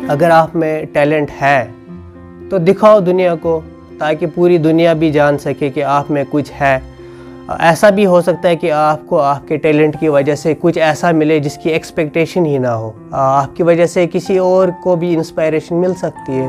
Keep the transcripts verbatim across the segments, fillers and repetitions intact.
अगर आप में टैलेंट है तो दिखाओ दुनिया को, ताकि पूरी दुनिया भी जान सके कि आप में कुछ है। ऐसा भी हो सकता है कि आपको आपके टैलेंट की वजह से कुछ ऐसा मिले जिसकी एक्सपेक्टेशन ही ना हो। आपकी वजह से किसी और को भी इंस्पायरेशन मिल सकती है।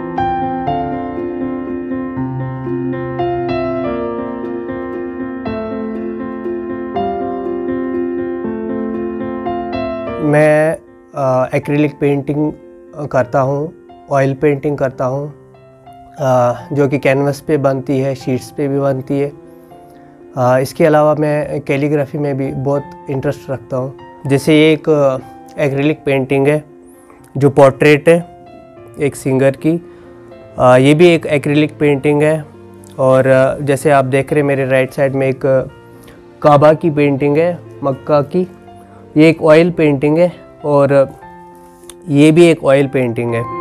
मैं एक्रिलिक पेंटिंग करता हूँ, ऑयल पेंटिंग करता हूँ, जो कि कैनवस पे बनती है, शीट्स पे भी बनती है। आ, इसके अलावा मैं कैलीग्राफी में भी बहुत इंटरेस्ट रखता हूँ। जैसे ये एक एक्रिलिक पेंटिंग है जो पोर्ट्रेट है एक सिंगर की, आ, ये भी एक एक्रिलिक पेंटिंग है। और जैसे आप देख रहे हैं मेरे राइट साइड में एक काबा की पेंटिंग है, मक्का की, ये एक ऑयल पेंटिंग है। और ये भी एक ऑयल पेंटिंग है।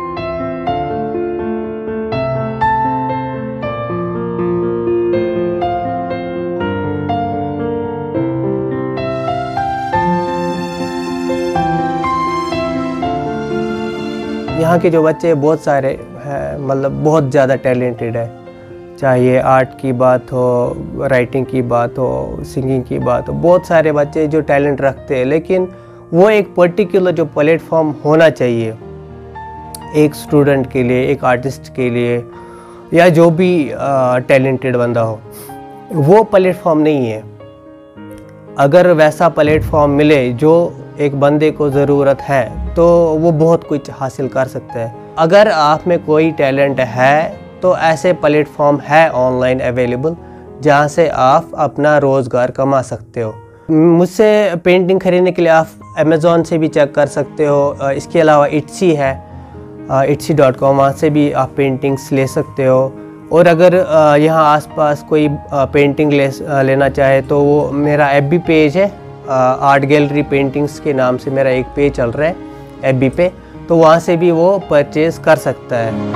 यहाँ के जो बच्चे बहुत सारे हैं, मतलब बहुत ज़्यादा टैलेंटेड है। चाहे आर्ट की बात हो, राइटिंग की बात हो, सिंगिंग की बात हो, बहुत सारे बच्चे जो टैलेंट रखते हैं, लेकिन वो एक पर्टिकुलर जो प्लेटफॉर्म होना चाहिए एक स्टूडेंट के लिए, एक आर्टिस्ट के लिए, या जो भी टैलेंटेड बंदा हो, वो प्लेटफॉर्म नहीं है। अगर वैसा प्लेटफॉर्म मिले जो एक बंदे को ज़रूरत है तो वो बहुत कुछ हासिल कर सकता है। अगर आप में कोई टैलेंट है तो ऐसे प्लेटफॉर्म है ऑनलाइन अवेलेबल जहाँ से आप अपना रोज़गार कमा सकते हो। मुझसे पेंटिंग खरीदने के लिए आप अमेज़ॉन से भी चेक कर सकते हो। इसके अलावा इट्सी है, इट्सी डॉट कॉम, वहाँ से भी आप पेंटिंग्स ले सकते हो। और अगर यहाँ आसपास कोई पेंटिंग ले लेना चाहे तो वो मेरा एफ बी पेज है, आर्ट गैलरी पेंटिंग्स के नाम से मेरा एक पेज चल रहा है एफ बी पे, तो वहाँ से भी वो परचेज कर सकता है।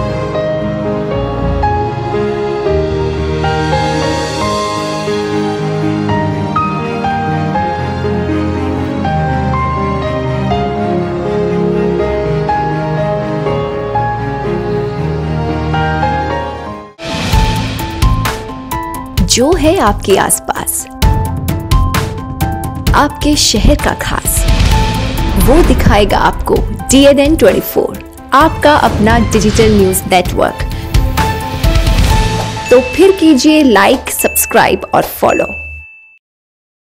जो है आपके आसपास, आपके शहर का खास, वो दिखाएगा आपको D N N twenty four, आपका अपना डिजिटल न्यूज नेटवर्क। तो फिर कीजिए लाइक, सब्सक्राइब और फॉलो।